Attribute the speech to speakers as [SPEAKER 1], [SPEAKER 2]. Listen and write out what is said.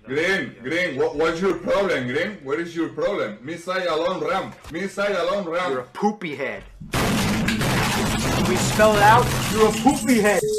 [SPEAKER 1] Green, what's your problem, Green? What is your problem? Missile alone ram. Missile alone ram.
[SPEAKER 2] You're a poopy head. We spell it out. You're a poopy head.